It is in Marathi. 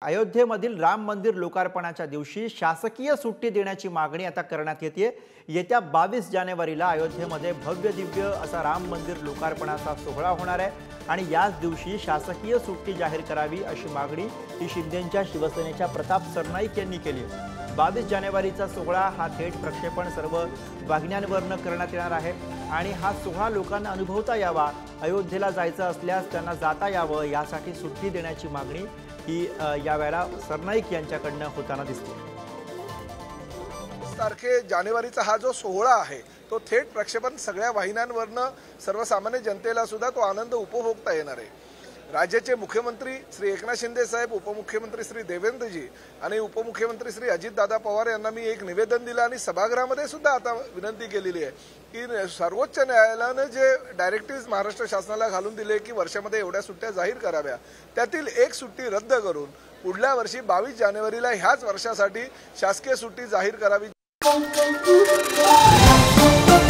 अयोध्येमधील राम मंदिर लोकार्पणाच्या दिवशी शासकीय सुट्टी देण्याची मागणी आता करण्यात येते। येत्या 22 जानेवारीला अयोध्येमध्ये भव्य दिव्य असा राम मंदिर लोकार्पणाचा सोहळा होणार आहे आणि याच दिवशी शासकीय सुट्टी जाहीर करावी अशी मागणी ही शिंदेंच्या शिवसेनेच्या प्रताप सरनाईक यांनी केली। 22 जानेवारीचा सोहळा हा थेट प्रक्षेपण सर्व वाहिन्यांवरनं करण्यात येणार आहे आणि हा सोहळा लोकांना अनुभवता यावा, अयोध्येला जायचं असल्यास त्यांना जाता यावं यासाठी सुट्टी देण्याची मागणी ही यावेळेला सरनाईक यांच्याकडनं होताना दिसते। तारखे जानेवारीचा हा जो सोहळा आहे तो थेट प्रक्षेपण सगळ्या वाहिन्यांवरनं सर्वसामान्य जनतेला सुद्धा तो आनंद उपभोगता येणार आहे। राज्याचे मुख्यमंत्री श्री एकनाथ शिंदे साहेब, उपमुख्यमंत्री श्री देवेंद्रजी आणि उपमुख्यमंत्री श्री अजितदादा पवार यांना मी एक निवेदन दिलं आणि सभागृहामध्ये सुद्धा आता विनंती केलेली आहे की सर्वोच्च न्यायालयाने जे डायरेक्टिव्ह महाराष्ट्र शासनाला घालून दिले की वर्षामध्ये एवढ्या सुट्ट्या जाहीर कराव्या, त्यातील एक सुट्टी रद्द करून पुढल्या वर्षी 22 जानेवारीला ह्याच वर्षासाठी शासकीय सुट्टी जाहीर करावी।